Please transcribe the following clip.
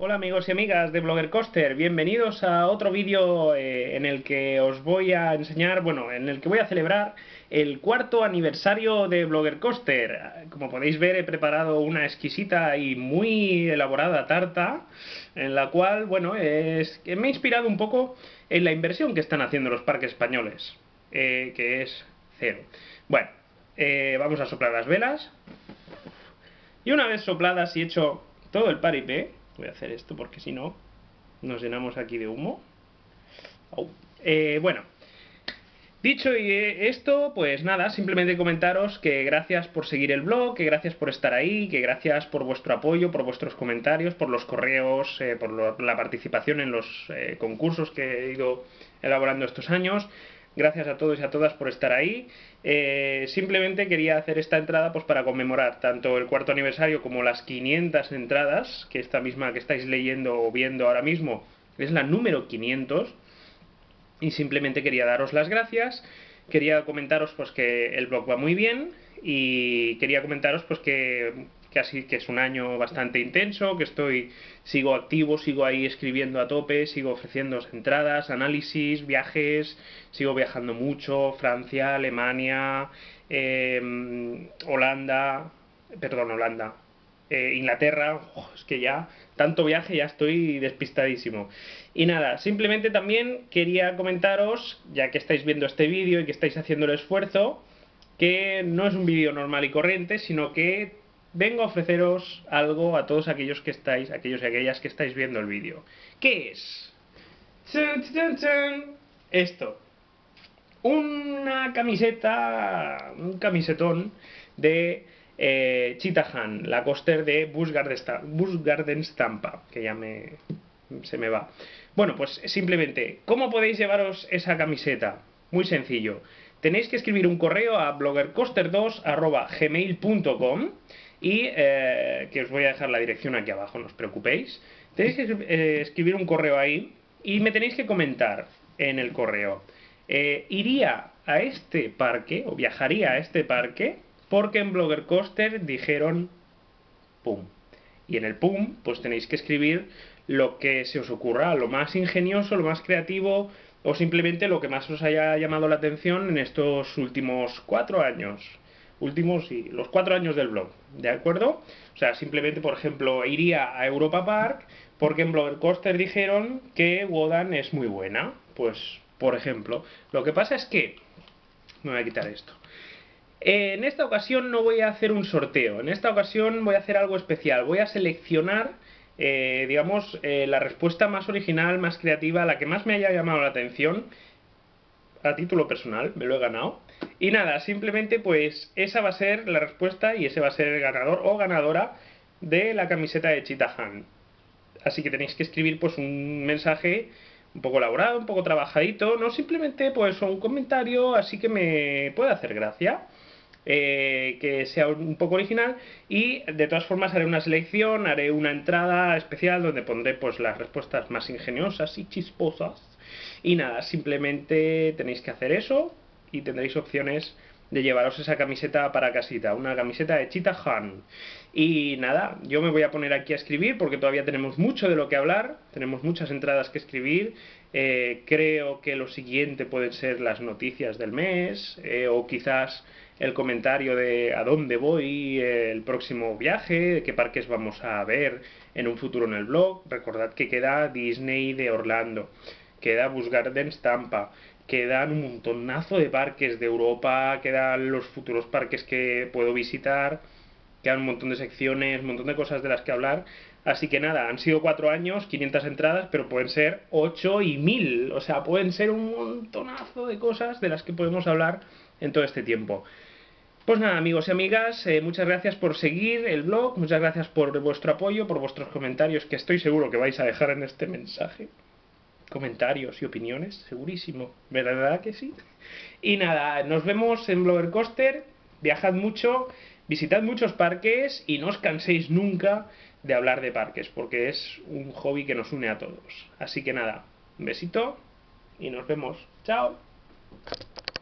Hola amigos y amigas de Blogger Coaster, bienvenidos a otro vídeo en el que os voy a enseñar, bueno, en el que voy a celebrar el cuarto aniversario de Blogger Coaster. Como podéis ver, he preparado una exquisita y muy elaborada tarta en la cual, bueno, que me he inspirado un poco en la inversión que están haciendo los parques españoles, que es cero. Bueno, vamos a soplar las velas. Y una vez sopladas y hecho todo el paripé, voy a hacer esto porque si no nos llenamos aquí de humo. Bueno, dicho esto, pues nada, simplemente comentaros que gracias por seguir el blog, que gracias por estar ahí, que gracias por vuestro apoyo, por vuestros comentarios, por los correos, por la participación en los concursos que he ido elaborando estos años. Gracias a todos y a todas por estar ahí. Simplemente quería hacer esta entrada pues para conmemorar tanto el cuarto aniversario como las 500 entradas, que esta misma que estáis leyendo o viendo ahora mismo es la número 500. Y simplemente quería daros las gracias, quería comentaros pues que el blog va muy bien y quería comentaros pues que así que es un año bastante intenso, que sigo activo, sigo ahí escribiendo a tope, sigo ofreciendo entradas, análisis, viajes, sigo viajando mucho, Francia, Alemania, Holanda, Inglaterra. Es que ya tanto viaje, ya estoy despistadísimo. Y nada, simplemente también quería comentaros, ya que estáis viendo este vídeo y que estáis haciendo el esfuerzo, que no es un vídeo normal y corriente, sino que vengo a ofreceros algo a todos aquellos y aquellas que estáis viendo el vídeo. ¿Qué es? ¡Chun, chun, chun! Esto. Una camiseta, un camisetón de Cheetah Hunt, la coaster de Busch Gardens Tampa, que ya se me va. Bueno, pues simplemente, ¿cómo podéis llevaros esa camiseta? Muy sencillo. Tenéis que escribir un correo a bloggercoaster2@gmail.com y que os voy a dejar la dirección aquí abajo, no os preocupéis. Tenéis que escribir un correo ahí y me tenéis que comentar en el correo. Iría a este parque o viajaría a este parque porque en Blogger Coaster dijeron pum. Y en el pum, pues tenéis que escribir lo que se os ocurra, lo más ingenioso, lo más creativo o simplemente lo que más os haya llamado la atención en estos últimos 4 años. Sí, los 4 años del blog, ¿de acuerdo? O sea, simplemente, por ejemplo, iría a Europa Park porque en Blogger Coaster dijeron que Wodan es muy buena. Pues, por ejemplo, lo que pasa es que me voy a quitar esto. En esta ocasión no voy a hacer un sorteo, en esta ocasión voy a hacer algo especial. Voy a seleccionar, digamos, la respuesta más original, más creativa, la que más me haya llamado la atención, a título personal, me lo he ganado. Y nada, simplemente pues esa va a ser la respuesta y ese va a ser el ganador o ganadora de la camiseta de Cheetah Hunt. Así que tenéis que escribir pues un mensaje un poco elaborado, un poco trabajadito, no simplemente pues un comentario así que me pueda hacer gracia. Que sea un poco original y de todas formas haré una selección, haré una entrada especial donde pondré pues las respuestas más ingeniosas y chisposas y nada, simplemente tenéis que hacer eso y tendréis opciones de llevaros esa camiseta para casita, una camiseta de Cheetah Hunt. Y nada, yo me voy a poner aquí a escribir porque todavía tenemos mucho de lo que hablar, tenemos muchas entradas que escribir. Creo que lo siguiente pueden ser las noticias del mes o quizás el comentario de a dónde voy, el próximo viaje, de qué parques vamos a ver en un futuro en el blog. Recordad que queda Disney de Orlando, queda Busch Gardens Tampa, quedan un montonazo de parques de Europa, quedan los futuros parques que puedo visitar, quedan un montón de secciones, un montón de cosas de las que hablar. Así que nada, han sido 4 años, 500 entradas, pero pueden ser 8 y 1000. O sea, pueden ser un montonazo de cosas de las que podemos hablar en todo este tiempo. Pues nada, amigos y amigas, muchas gracias por seguir el blog, muchas gracias por vuestro apoyo, por vuestros comentarios, que estoy seguro que vais a dejar en este mensaje. Comentarios y opiniones, segurísimo, ¿verdad que sí? Y nada, nos vemos en Blogger Coaster, viajad mucho, visitad muchos parques y no os canséis nunca de hablar de parques, porque es un hobby que nos une a todos. Así que nada, un besito y nos vemos. ¡Chao!